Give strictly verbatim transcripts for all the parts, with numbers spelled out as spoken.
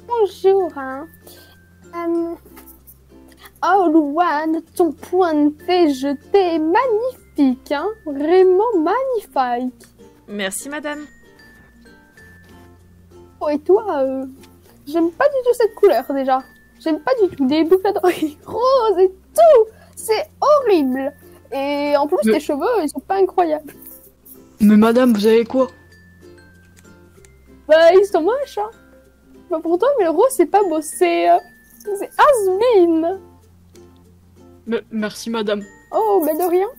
Bonjour, hein. Euh, Oh, Louane, ton point de thé jeté est magnifique, hein. Vraiment magnifique. Merci, madame. Oh, et toi, euh, j'aime pas du tout cette couleur, déjà. J'aime pas du tout. Des boucles d'oreilles roses et tout. C'est horrible. Et en plus, Mais- tes cheveux, ils sont pas incroyables. Mais madame, vous avez quoi? Bah, ils sont moches, hein. Bah, pour toi, mais le rose, c'est pas beau. C'est... euh, c'est has-been. Me- Merci madame. Oh, mais de rien.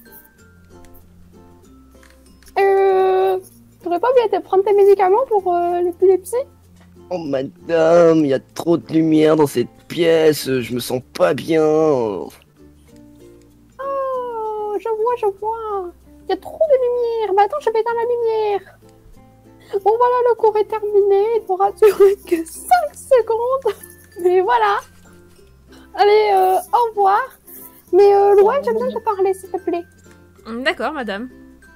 Euh... T'aurais pas bien été prendre tes médicaments pour euh, l'épilepsie? Oh madame, il y a trop de lumière dans cette pièce, je me sens pas bien. Oh, je vois, je vois. Il y a trop de lumière. Bah attends, je vais dans la lumière. Bon voilà, le cours est terminé. Il ne pourra durer que cinq secondes. Mais voilà. Allez, euh, au revoir. Mais euh, Louane, j'ai besoin de te parler, s'il te plaît. D'accord, madame.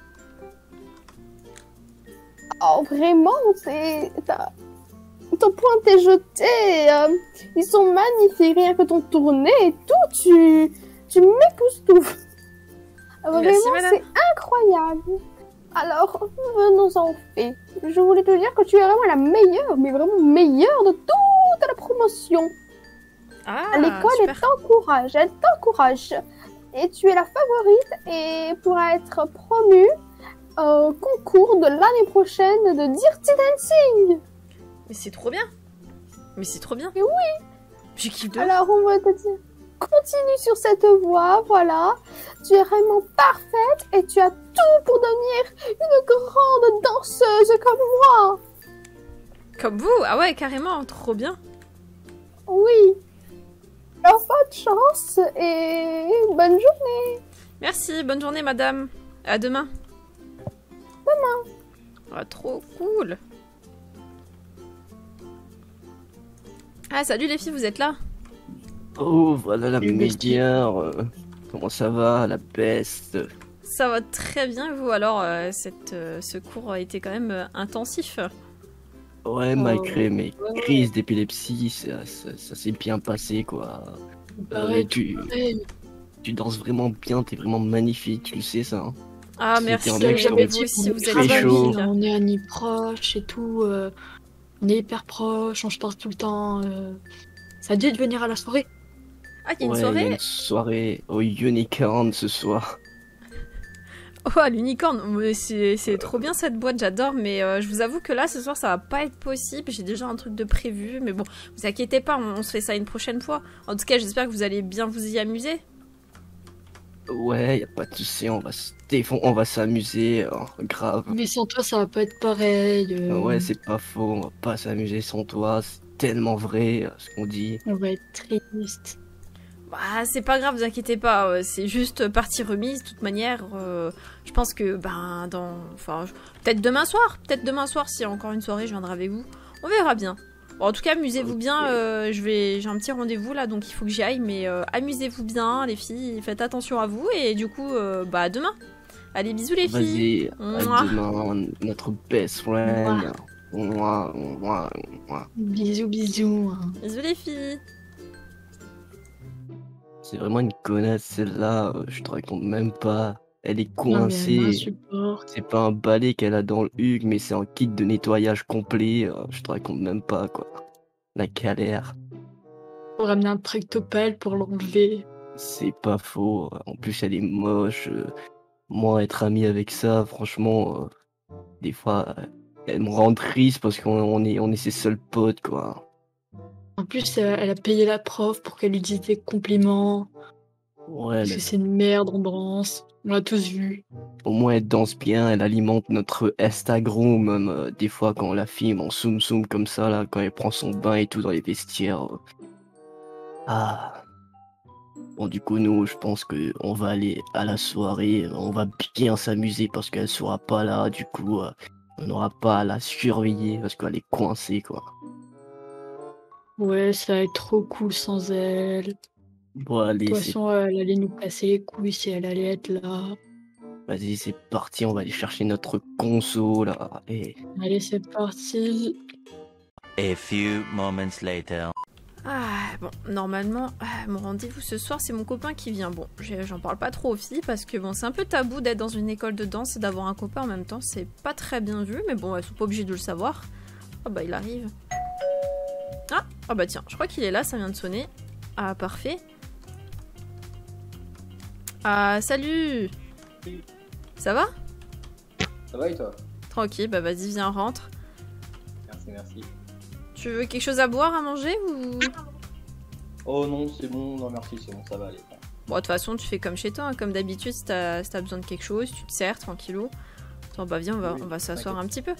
Oh, vraiment, c'est... t'as- ton point t'es jeté. euh, Ils sont magnifiques. Rien que ton tourné et tout, tu... Tu m'époustoufles. Vraiment, Merci, madame. c'est incroyable. Alors, venons-en au fait. Je voulais te dire que tu es vraiment la meilleure, mais vraiment meilleure de toute la promotion. Ah, L'école, elle super. t'encourage, elle t'encourage. Et tu es la favorite et pourras être promue au concours de l'année prochaine de Dirty Dancing. Mais c'est trop bien. Mais c'est trop bien. Mais oui. Je kiffe de... Alors, on va te dire, continue sur cette voie, voilà. Tu es vraiment parfaite et tu as tout pour devenir une grande danseuse comme moi. Comme vous. Ah ouais, carrément. Trop bien. Oui. Alors, bonne chance et bonne journée. Merci. Bonne journée, madame. À demain. Demain. Ah, trop cool. Ah, salut les filles, vous êtes là? Oh, voilà la Et bestie. meilleure. euh, Comment ça va, la peste? Ça va très bien, vous. Alors, euh, cette, euh, ce cours a été quand même euh, intensif. Ouais, Oh, malgré mes ouais. crises d'épilepsie, ça, ça, ça s'est bien passé, quoi. Pareil, Euh, tu, pareil. tu danses vraiment bien, t'es vraiment magnifique, tu le sais ça. Hein. Ah, C'était merci. un Je mec, je Mais t'aurais vous dit, aussi, on vous est êtes très très chaud. magnifique. amis, on est amis proches et tout. euh, on est hyper proches, on se parle tout le temps. euh. Ça a dit de venir à la soirée. Ah, il y a une Ouais, il y a soirée? une soirée au Unicorn ce soir. Oh, à l'unicorne, mais c'est c'est trop bien cette boîte, j'adore, mais euh, je vous avoue que là, ce soir, ça va pas être possible, j'ai déjà un truc de prévu, mais bon, vous inquiétez pas, on, on se fait ça une prochaine fois. En tout cas, j'espère que vous allez bien vous y amuser. Ouais, y a pas de souci, on va se défon- on va s'amuser, euh, grave. Mais sans toi, ça va pas être pareil. Ah euh, ouais, c'est pas faux, on va pas s'amuser sans toi, c'est tellement vrai euh, ce qu'on dit. On va être triste. Bah, c'est pas grave, vous inquiétez pas, euh, c'est juste partie remise, de toute manière, euh, je pense que, ben, dans... Enfin, je- peut-être demain soir, peut-être demain soir, s'il y a encore une soirée, je viendrai avec vous. On verra bien. Bon, en tout cas, amusez-vous Ok. bien, euh, je vais... j'ai un petit rendez-vous là, donc il faut que j'y aille, mais euh, amusez-vous bien, les filles, faites attention à vous, et du coup, euh, bah, à demain. Allez, bisous les filles. Vas-y, à Mouah. demain, notre best friend. Mouah, mouah, mouah. Bisous, bisous. hein. Bisous les filles. C'est vraiment une connasse celle-là, euh, je te raconte même pas. Elle est Non, mais elle coincée. m'insupporte. C'est pas un balai qu'elle a dans le hug, mais c'est un kit de nettoyage complet. euh, Je te raconte même pas quoi. La galère. Faut ramener un tractopelle pour l'enlever. C'est pas faux. En plus, elle est moche. euh, Moi, être ami avec ça, franchement, euh, des fois, euh, elle me rend triste parce qu'on on est, on est ses seuls potes, quoi. En plus, elle, elle a payé la prof pour qu'elle lui dise des compliments. Ouais, Parce mais que c'est une merde en danse. On l'a tous vu. au moins, elle danse bien, elle alimente notre Instagram, même euh, des fois quand on la filme en zoom zoom comme ça, là, quand elle prend son bain et tout dans les vestiaires. euh. Ah. Bon, du coup, nous, je pense que on va aller à la soirée, euh, on va bien s'amuser parce qu'elle sera pas là, du coup, euh, on n'aura pas à la surveiller parce qu'elle est coincée, quoi. Ouais, ça va être trop cool sans elle. Bon, De allez, toute c'est, façon, elle allait nous casser les couilles si elle allait être là. vas-y, c'est parti, on va aller chercher notre conso, là, et Allez, c'est parti. A few moments later. Ah, bon, normalement, ah, mon rendez-vous ce soir, c'est mon copain qui vient. Bon, j'ai- j'en parle pas trop aux filles parce que bon, c'est un peu tabou d'être dans une école de danse et d'avoir un copain en même temps. C'est pas très bien vu, mais bon, elles sont pas obligées de le savoir. Ah bah, il arrive. Ah, ah bah tiens, je crois qu'il est là, ça vient de sonner. Ah, parfait. Ah, salut! Oui. Ça va? Ça va et toi? Tranquille, bah vas-y, viens, rentre. Merci, merci. Tu veux quelque chose à boire, à manger ou... Oh non, c'est bon, non merci, c'est bon, ça va aller. Bon, de toute façon, tu fais comme chez toi, hein, comme d'habitude, si t'as si t'as besoin de quelque chose, tu te sers tranquillou. Attends, bah viens, on va, Oui, on va s'asseoir t'inquiète. un petit peu.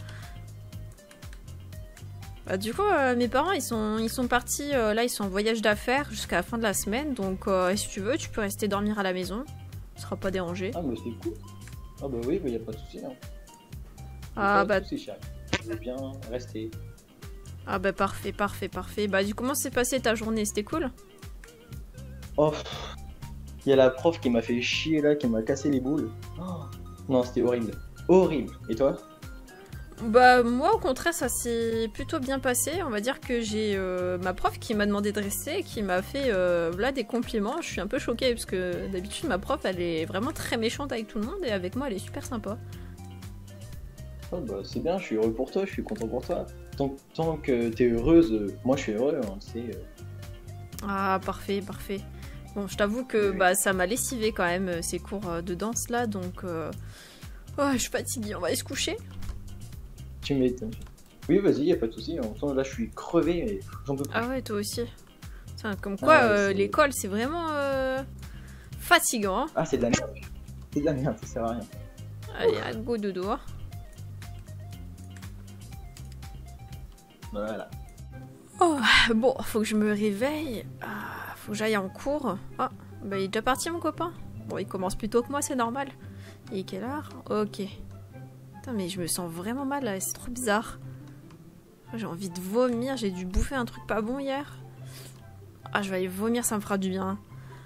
Bah, du coup, euh, mes parents, ils sont, ils sont partis, euh, là, ils sont en voyage d'affaires jusqu'à la fin de la semaine, donc euh, si tu veux, tu peux rester dormir à la maison. Tu seras pas dérangé. Ah mais c'est cool. Ah bah oui, bah y a pas de souci. Hein. Ah Pas bah, de souci, chérie. Je veux bien rester. ah bah parfait, parfait, parfait. Bah du coup, comment s'est passée ta journée? C'était cool? Oh, il y a la prof qui m'a fait chier là, qui m'a cassé les boules. Oh, non, c'était horrible. Horrible. Et toi? Bah moi au contraire ça s'est plutôt bien passé, on va dire que j'ai euh, ma prof qui m'a demandé de rester, qui m'a fait euh, là des compliments, je suis un peu choquée parce que d'habitude ma prof elle est vraiment très méchante avec tout le monde et avec moi elle est super sympa. Oh bah c'est bien, je suis heureux pour toi, je suis content pour toi. Tant, tant que t'es heureuse, euh, moi je suis heureux, hein, c'est... euh, Ah parfait, parfait. Bon je t'avoue que Oui. bah ça m'a lessivé quand même euh, ces cours euh, de danse là donc euh... oh, je suis fatiguée, on va aller se coucher. Tu m'étonnes. Oui, vas-y, y a pas de souci. En même temps, là, je suis crevé, mais j'en peux plus. Ah ouais toi aussi. Tiens, comme quoi Ah ouais, euh, c'est- l'école c'est vraiment euh, fatigant hein. Ah, c'est de la merde. C'est de la merde, ça sert à rien. Allez, à go dodo. Hein. Voilà. Oh, bon, faut que je me réveille. Ah, faut que j'aille en cours. Ah, bah il est déjà parti mon copain. Bon, il commence plus tôt que moi, c'est normal. Il est quelle heure? Ok. Putain, mais je me sens vraiment mal là, c'est trop bizarre. J'ai envie de vomir, j'ai dû bouffer un truc pas bon hier. Ah, je vais aller vomir, ça me fera du bien.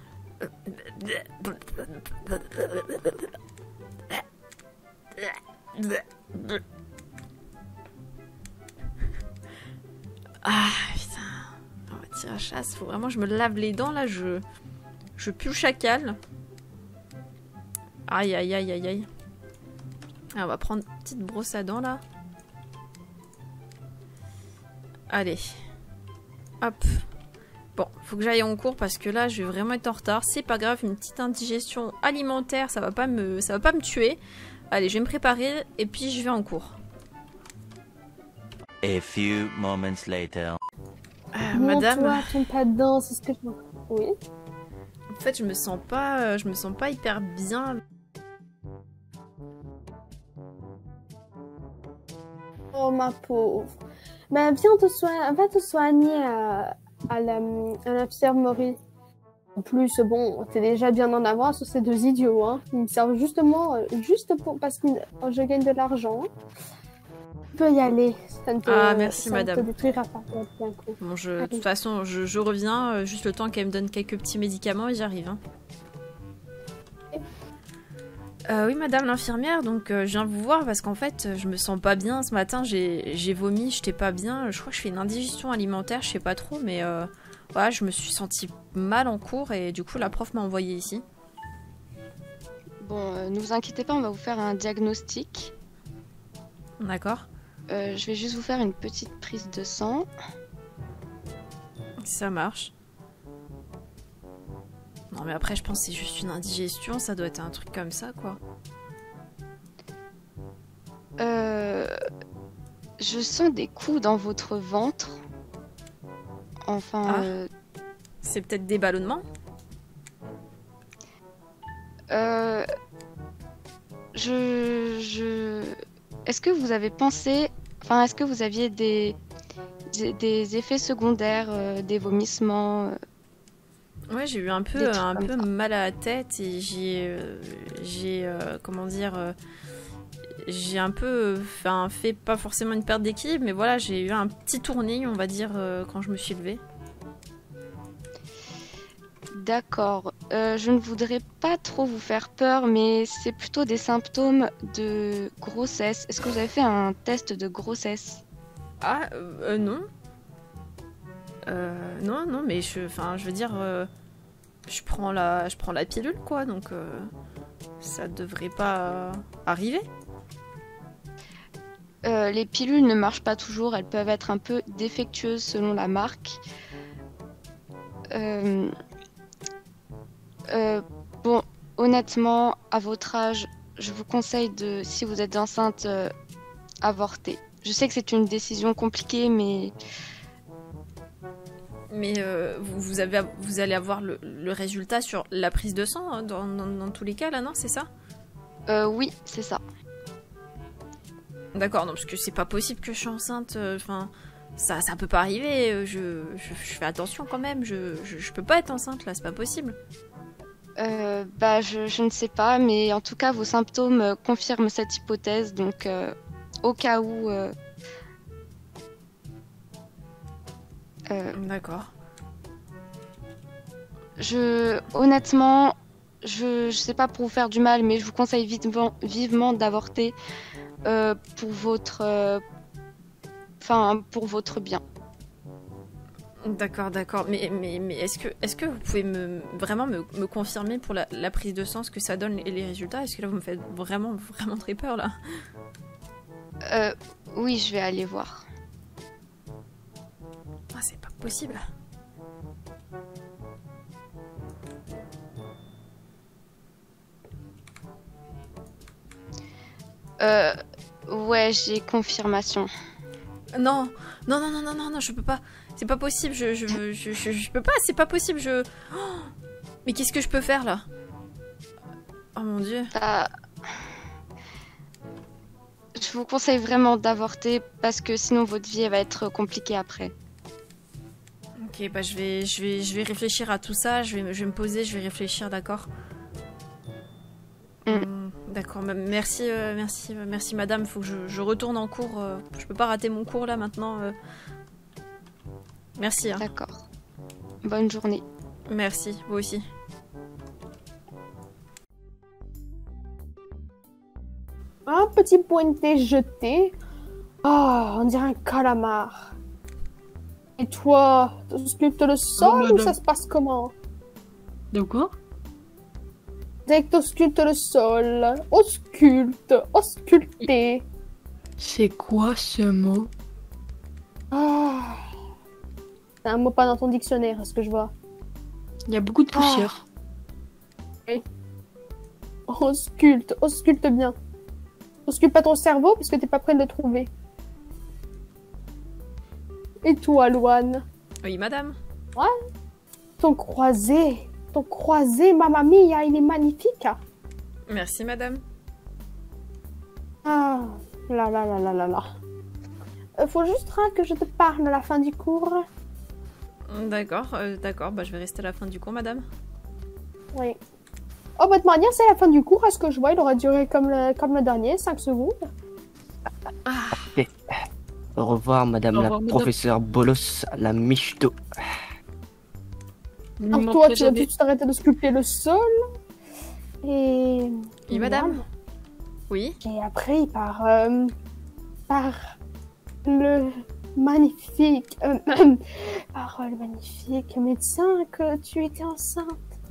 Ah, putain. On va tirer à chasse. Faut vraiment que je me lave les dents, là. Je, je pue le chacal. Aïe, aïe, aïe, aïe, aïe. Ah, on va prendre une petite brosse à dents, là. Allez. Hop. Bon, faut que j'aille en cours parce que là, je vais vraiment être en retard. C'est pas grave, une petite indigestion alimentaire, ça va pas me, ça va pas me tuer. Allez, je vais me préparer et puis je vais en cours. A few moments later. Euh, Bon, madame, toi, ton pas de danse, est-ce que je... Oui. en fait, je me sens pas, euh, je me sens pas hyper bien. Oh, ma pauvre. Mais viens te soigner, va te soigner à, à la- à l'infirmerie. En plus, bon, t'es déjà bien en avance sur ces deux idiots, hein. Ils me servent justement, euh, juste pour, parce que je gagne de l'argent. Tu peux y aller. Ça ne te, Ah, merci, ça madame. ne te détruira pas d'un coup. Bon, je, de Allez. toute façon, je, je reviens, euh, juste le temps qu'elle me donne quelques petits médicaments et j'arrive. Hein. Euh, oui, madame l'infirmière, donc euh, je viens vous voir parce qu'en fait, je me sens pas bien. Ce matin, j'ai j'ai vomi, j'étais pas bien. Je crois que je fais une indigestion alimentaire, je sais pas trop, mais euh, voilà, je me suis sentie mal en cours et du coup, la prof m'a envoyée ici. Bon, euh, ne vous inquiétez pas, on va vous faire un diagnostic. D'accord? Euh, je vais juste vous faire une petite prise de sang. Ça marche. Non, mais après, je pense que c'est juste une indigestion, ça doit être un truc comme ça, quoi. Euh, je sens des coups dans votre ventre. Enfin, Ah. euh, C'est peut-être des ballonnements? euh, je, je... Est-ce que vous avez pensé... Enfin, est-ce que vous aviez des, des, des effets secondaires, euh, des vomissements euh, Ouais, j'ai eu un Des peu, trucs un comme peu ça. mal à la tête et j'ai, euh, j'ai, euh, comment dire, euh, j'ai un peu, enfin, fait pas forcément une perte d'équilibre, mais voilà, j'ai eu un petit tournis, on va dire, euh, quand je me suis levée. D'accord. Euh, je ne voudrais pas trop vous faire peur, mais c'est plutôt des symptômes de grossesse. Est-ce que vous avez fait un test de grossesse? Ah, euh, euh, non. Euh, non, non, mais je, enfin, je veux dire, euh, je prends la, je prends la pilule, quoi, donc euh, ça devrait pas euh, arriver. Euh, les pilules ne marchent pas toujours, elles peuvent être un peu défectueuses selon la marque. Euh, euh, bon, honnêtement, à votre âge, je vous conseille de, si vous êtes enceinte, euh, avorter. Je sais que c'est une décision compliquée, mais Mais euh, vous, vous, avez, vous allez avoir le, le résultat sur la prise de sang, hein, dans, dans, dans tous les cas, là, non, c'est ça? euh, oui, c'est ça. D'accord, non, parce que c'est pas possible que je suis enceinte, enfin, euh, ça, ça peut pas arriver, euh, je, je, je fais attention quand même, je, je, je peux pas être enceinte, là, c'est pas possible. Euh, bah, je, je ne sais pas, mais en tout cas, vos symptômes euh, confirment cette hypothèse, donc euh, au cas où... Euh, euh, D'accord. je, honnêtement, je, je sais pas pour vous faire du mal, mais je vous conseille vivement, vivement d'avorter euh, pour votre... euh, Enfin, pour votre bien. D'accord, d'accord, mais, mais, mais est-ce que, est-ce que vous pouvez me, vraiment me, me confirmer pour la, la prise de sang ce que ça donne et les résultats? Est-ce que là, vous me faites vraiment, vraiment très peur, là? Euh, oui, je vais aller voir. Ah, c'est pas possible. Euh, ouais, j'ai confirmation. Non, non, non, non, non, non, non, je peux pas. C'est pas possible, je, je, je, je, je peux pas, c'est pas possible, je... Oh, mais qu'est-ce que je peux faire, là? Oh mon dieu. Bah, je vous conseille vraiment d'avorter parce que sinon votre vie elle va être compliquée après. Ok, bah je vais, je vais, je vais réfléchir à tout ça, je vais, je vais me poser, je vais réfléchir, d'accord? Mm. Hum, d'accord, bah, merci, euh, merci, euh, merci madame, faut que je, je retourne en cours, euh, je peux pas rater mon cours là maintenant. euh. Merci, hein. D'accord. Bonne journée. Merci, vous aussi. Un petit pointé jeté. Ah, on dirait un calamar. Et toi, tu sculptes le sol ou madame. ça se passe comment? De quoi? Dès que tu sculptes le sol, ausculte, ausculter. C'est quoi ce mot? Ah. C'est un mot pas dans ton dictionnaire, est-ce que je vois? Il y a beaucoup de poussière. Ausculte, ausculte bien. Ausculte pas ton cerveau parce que t'es pas prêt de le trouver. Et toi, Louane? Oui, madame. Ton croisé, ton croisé, mamma mia, il est magnifique. Merci, madame. Ah, là là là là là là. Euh, faut juste hein, que je te parle à la fin du cours. D'accord, euh, d'accord, bah je vais rester à la fin du cours, madame. Oui. Oh, bah de manière, c'est la fin du cours. À ce que je vois, il aura duré comme le, comme le dernier, cinq secondes. Au revoir, madame Au la revoir, madame. professeure Bolos, la michto. Ne Alors m'en toi, ferai tu vas tout jamais. de suite arrêter de sculpter le sol. Et... Oui, madame. Oui. Et après, par, euh, par le magnifique, euh, par le magnifique médecin que tu étais enceinte.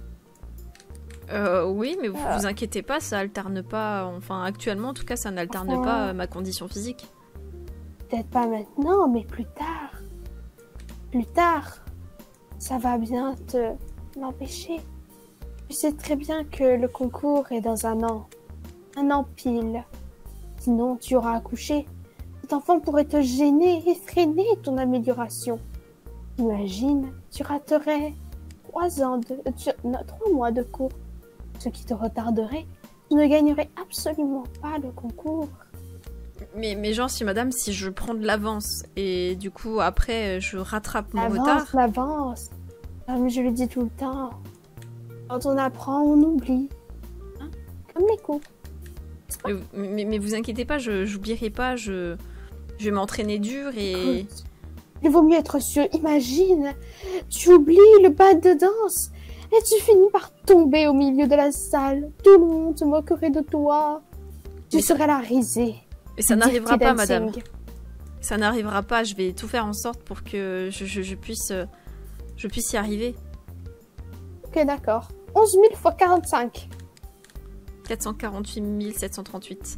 Euh, oui, mais vous Ah. vous inquiétez pas, ça alterne pas. Enfin, actuellement, en tout cas, ça n'alterne Enfin. pas euh, ma condition physique. Peut-être pas maintenant, mais plus tard. Plus tard, ça va bien te l'empêcher. Tu sais très bien que le concours est dans un an. Un an pile. Sinon, tu auras accouché. Cet enfant pourrait te gêner et freiner ton amélioration. Imagine, tu raterais trois ans de, euh, tu- non, trois mois de cours, ce qui te retarderait. Tu ne gagnerais absolument pas le concours. Mais, mais genre, si madame, si je prends de l'avance et du coup, après, je rattrape mon retard. L'avance, l'avance. Comme je le dis tout le temps. Quand on apprend, on oublie. Hein? Comme les cours. Mais, vous- mais, mais vous inquiétez pas, je j'oublierai pas, je, je vais m'entraîner dur et... Écoute, il vaut mieux être sûr. Imagine, tu oublies le bas de danse et tu finis par tomber au milieu de la salle. Tout le monde se moquerait de toi. Tu Mais ça- serais la risée. Et ça du n'arrivera Dirty pas, Dancing. madame. Ça n'arrivera pas, je vais tout faire en sorte pour que je, je, je puisse, euh, je puisse y arriver. Ok, d'accord. onze mille fois quarante-cinq. quatre cent quarante-huit mille sept cent trente-huit.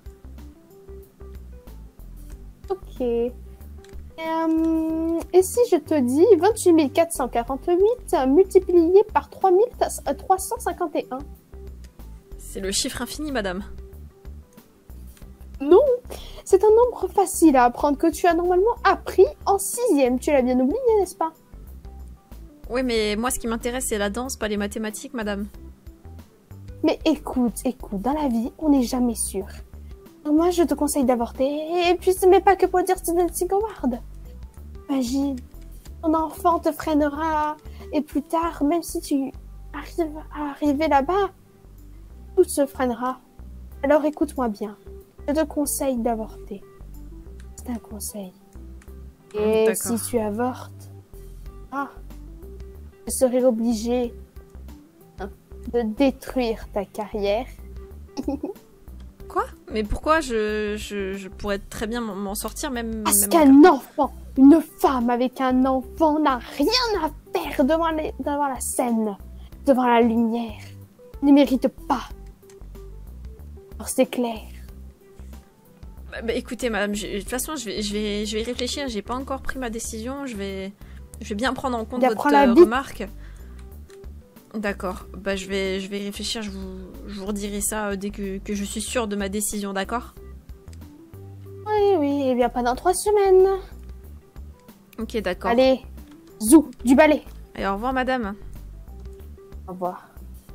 Ok. Euh, et si je te dis vingt-huit mille quatre cent quarante-huit multiplié par trois mille trois cent cinquante et un? C'est le chiffre infini, madame. Non, c'est un nombre facile à apprendre que tu as normalement appris en sixième. Tu l'as bien oublié, n'est-ce pas? Oui, mais moi, ce qui m'intéresse, c'est la danse, pas les mathématiques, madame. Mais écoute, écoute, dans la vie, on n'est jamais sûr. Moi, je te conseille d'avorter. Et puis, ce n'est pas que pour dire Steven Seagal. Imagine, ton enfant te freinera. Et plus tard, même si tu arrives à arriver là-bas, tout se freinera. Alors écoute-moi bien. Je te conseille d'avorter. C'est un conseil. Et D'accord. si tu avortes, ah, je serai obligée de détruire ta carrière. Quoi? Mais pourquoi je, je, je pourrais très bien m'en m'en sortir, même... Parce même qu'un enfant, une femme avec un enfant n'a rien à faire devant, les, devant la scène, devant la lumière. Ne mérite pas. Alors c'est clair. Bah, bah, écoutez, madame, je- de toute façon, je vais, je vais, je vais y réfléchir. J'ai pas encore pris ma décision. Je vais, je vais bien prendre en compte Il votre apprend la euh, vie. remarque. D'accord. Bah, je vais, je vais y réfléchir. Je vous, je vous redirai ça euh, dès que, que je suis sûre de ma décision, d'accord? Oui, oui, et bien pendant trois semaines. Ok, d'accord. Allez, zou, du balai. Et au revoir, madame. Au revoir.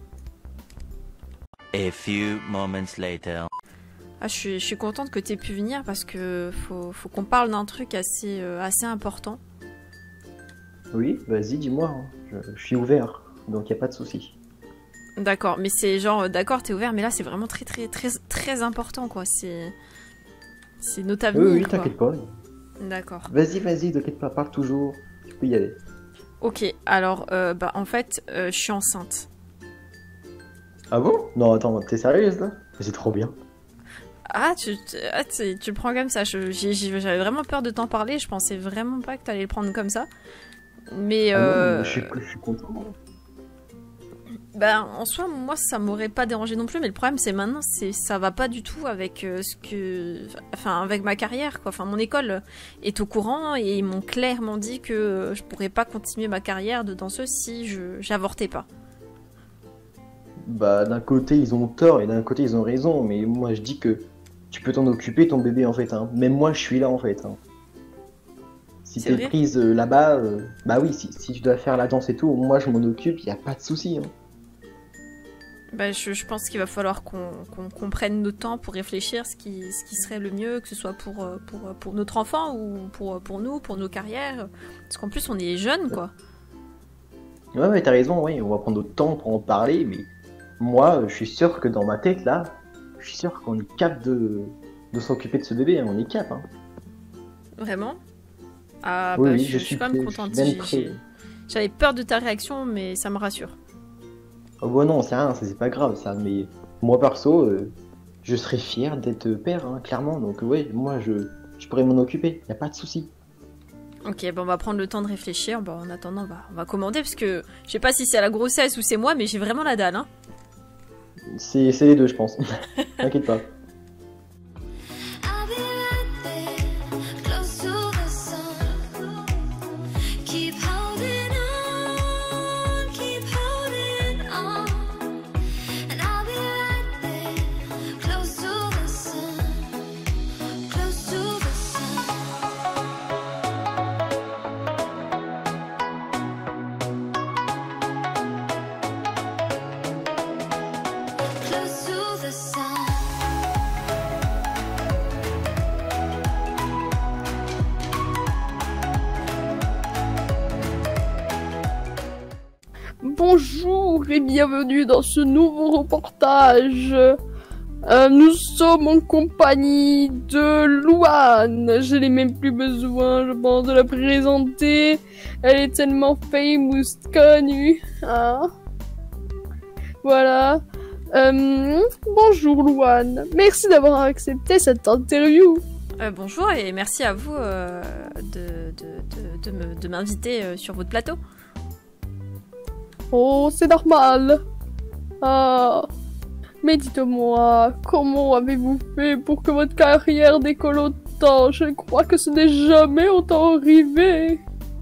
A few moments later. Ah, je suis, je suis contente que tu aies pu venir parce que faut, faut qu'on parle d'un truc assez, euh, assez important. Oui, vas-y, dis-moi. hein. Je, je suis ouvert, donc y a pas de souci. D'accord, mais c'est genre, euh, d'accord, t'es ouvert, mais là, c'est vraiment très, très, très, très important, quoi. C'est, c'est notre Oui, avenir, oui, quoi. t'inquiète pas. D'accord. Vas-y, vas-y, t'inquiète pas, parle toujours. Tu peux y aller. Ok, alors, euh, bah, en fait, euh, je suis enceinte. Ah bon? Non, attends, t'es sérieuse là? C'est trop bien. Ah, tu, tu, ah, tu, tu le prends comme ça. Je- j'ai- j'ai- J'avais vraiment peur de t'en parler. Je pensais vraiment pas que t'allais le prendre comme ça. Mais, Ah non, euh, je, suis, je suis content. ben, en soi, moi, ça m'aurait pas dérangé non plus. Mais le problème, c'est maintenant, c'est ça va pas du tout avec euh, ce que, enfin, avec ma carrière, quoi. Enfin, mon école est au courant et ils m'ont clairement dit que euh, je pourrais pas continuer ma carrière de danseuse si je j'avortais pas. Bah, d'un côté, ils ont tort et d'un côté, ils ont raison. Mais moi, je dis que tu peux t'en occuper, ton bébé, en fait. Hein. Même moi, je suis là, en fait. Hein. Si C'est t'es vrai prise euh, là-bas, euh, bah oui, si, si tu dois faire la danse et tout, moi, je m'en occupe, y a pas de souci. Hein. Ben, je, je pense qu'il va falloir qu'on qu'on qu'on prenne notre temps pour réfléchir ce qui, ce qui serait le mieux, que ce soit pour, euh, pour, pour notre enfant ou pour, pour nous, pour nos carrières. Parce qu'en plus, on est jeunes, quoi. Ouais, ouais, t'as raison, oui, on va prendre notre temps pour en parler, mais moi, je suis sûr que dans ma tête, là, je suis sûr qu'on est capable de, de s'occuper de ce bébé, hein, on est capable. Hein. Vraiment? Ah, Oui, bah, oui, je, je je suis suis quand même prêt, je contente. suis même J'ai- prêt. j'ai- J'avais peur de ta réaction, mais ça me rassure. Oh bah non, c'est rien, ça, c'est pas grave, ça, mais moi, perso, euh, je serais fier d'être père, hein, clairement, donc ouais, moi, je, je pourrais m'en occuper, y a pas de souci. Ok, bon, on va prendre le temps de réfléchir. Bon, en attendant, on va, on va commander, parce que je sais pas si c'est à la grossesse ou c'est moi, mais j'ai vraiment la dalle, hein. C'est c'est les deux, je pense. T'inquiète pas. I'll be right there, close to the sun. Keep holding on, keep holding on. And I'll be right there, close to the sun, close to the sun. Close to the sun. Bonjour et bienvenue dans ce nouveau reportage. Euh, nous sommes en compagnie de Louane. Je n'ai même plus besoin, je pense, de la présenter. Elle est tellement famous, connue. Hein. Voilà. Euh, bonjour Louane. Merci d'avoir accepté cette interview. Euh, bonjour et merci à vous euh, de, de, de, de me- de m'inviter euh, sur votre plateau. Oh, c'est normal. Ah. Mais dites-moi, comment avez-vous fait pour que votre carrière décolle autant? Je crois que ce n'est jamais autant arrivé.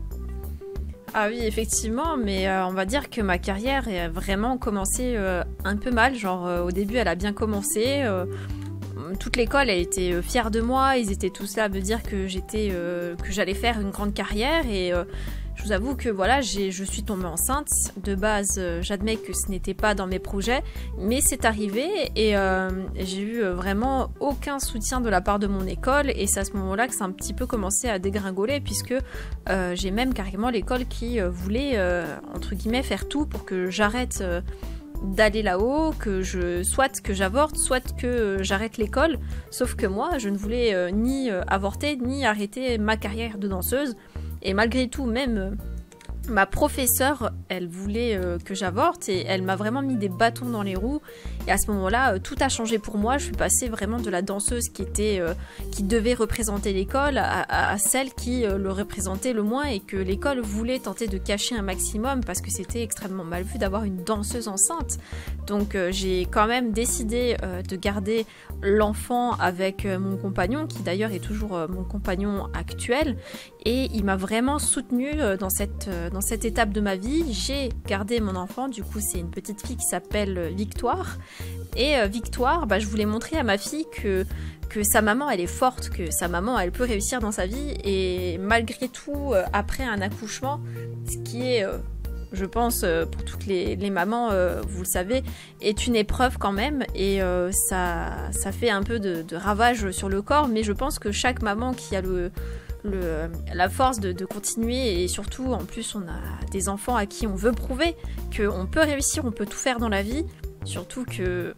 Ah oui, effectivement, mais euh, on va dire que ma carrière a vraiment commencé euh, un peu mal. Genre, euh, au début, elle a bien commencé. euh, toute l'école a été euh, fière de moi. Ils étaient tous là à me dire que j'étais, euh, que j'allais faire une grande carrière. Et euh, je vous avoue que voilà, j'ai, je suis tombée enceinte. De base, euh, j'admets que ce n'était pas dans mes projets, mais c'est arrivé. Et euh, j'ai eu euh, vraiment aucun soutien de la part de mon école. Et c'est à ce moment-là que ça a un petit peu commencé à dégringoler, puisque euh, j'ai même carrément l'école qui euh, voulait, euh, entre guillemets, faire tout pour que j'arrête euh, d'aller là-haut, que je, soit que j'avorte, soit que euh, j'arrête l'école. Sauf que moi, je ne voulais euh, ni euh, avorter, ni arrêter ma carrière de danseuse. Et malgré tout, même euh, ma professeure, elle voulait euh, que j'avorte et elle m'a vraiment mis des bâtons dans les roues. Et à ce moment-là, euh, tout a changé pour moi. Je suis passée vraiment de la danseuse qui était, euh, qui devait représenter l'école à, à- à celle qui euh, le représentait le moins et que l'école voulait tenter de cacher un maximum parce que c'était extrêmement mal vu d'avoir une danseuse enceinte. Donc euh, j'ai quand même décidé euh, de garder l'enfant avec euh, mon compagnon, qui d'ailleurs est toujours euh, mon compagnon actuel. Et il m'a vraiment soutenue euh, dans cette, euh, dans cette étape de ma vie. J'ai gardé mon enfant, du coup c'est une petite fille qui s'appelle euh, Victoire. Et euh, Victoire, bah, je voulais montrer à ma fille que, que sa maman elle est forte, que sa maman elle peut réussir dans sa vie. Et malgré tout, euh, après un accouchement, ce qui est... euh, je pense, euh, pour toutes les, les mamans, euh, vous le savez, est une épreuve quand même. Et euh, ça, ça fait un peu de, de ravage sur le corps. Mais je pense que chaque maman qui a le, le, la force de, de continuer, et surtout, en plus, on a des enfants à qui on veut prouver qu'on peut réussir, on peut tout faire dans la vie. Surtout que,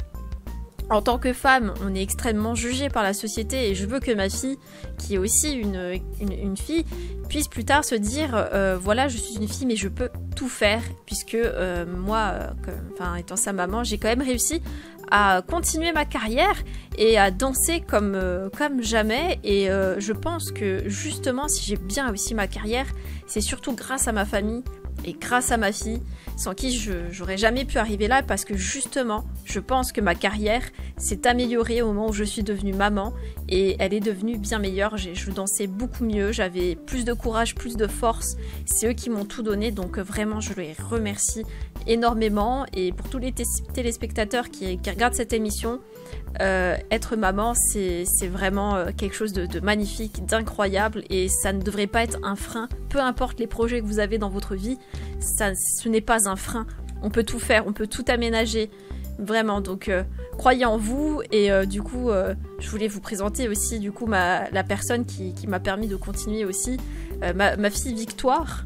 en tant que femme, on est extrêmement jugée par la société. Et je veux que ma fille, qui est aussi une, une, une fille, puisse plus tard se dire euh, voilà, je suis une fille mais je peux tout faire, puisque euh, moi euh, comme- enfin étant sa maman, j'ai quand même réussi à continuer ma carrière et à danser comme euh, comme jamais. Et euh, je pense que justement, si j'ai bien réussi ma carrière, c'est surtout grâce à ma famille et grâce à ma fille, sans qui je j'aurais jamais pu arriver là, parce que justement, je pense que ma carrière s'est améliorée au moment où je suis devenue maman, et elle est devenue bien meilleure. J'ai- Je dansais beaucoup mieux, j'avais plus de courage, plus de force. C'est eux qui m'ont tout donné, donc euh, vraiment, je les remercie énormément. Et pour tous les té- téléspectateurs qui, qui regardent cette émission, euh, être maman, c'est c'est vraiment euh, quelque chose de, de magnifique, d'incroyable, et ça ne devrait pas être un frein. Peu importe les projets que vous avez dans votre vie, ça, ce n'est pas un frein. On peut tout faire, on peut tout aménager, vraiment. Donc, euh, croyez en vous. Et euh, du coup, euh, je voulais vous présenter aussi du coup ma, la personne qui, qui m'a permis de continuer aussi, Euh, ma, ma fille Victoire.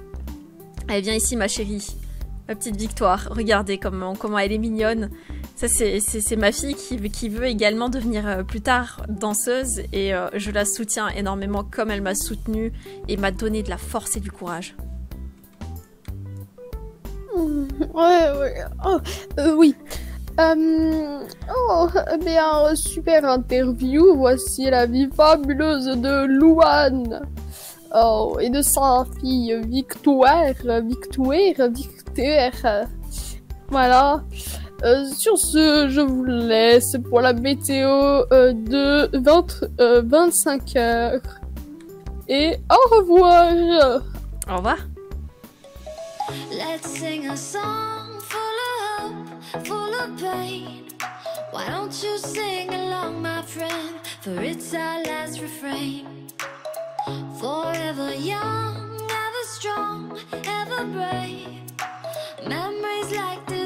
Elle vient ici, ma chérie, ma petite Victoire. Regardez comment, comment elle est mignonne. Ça, c'est c'est- c'est ma fille qui, veut- qui veut également devenir euh, plus tard danseuse, et euh, je la soutiens énormément comme elle m'a soutenue et m'a donné de la force et du courage. Ouais, ouais. Oh, euh, oui. Euh, oh, eh bien, super interview. Voici la vie fabuleuse de Louane. Oh, et de sa fille Victoire. Victoire, Victoire. Voilà. Euh, sur ce, je vous laisse pour la météo euh, de vingt, euh, vingt-cinq heures. Et au revoir. Au revoir. Let's sing a song full of hope, full of pain. Why don't you sing along, my friend? For it's our last refrain. Forever young, ever strong, ever brave. Memories like this.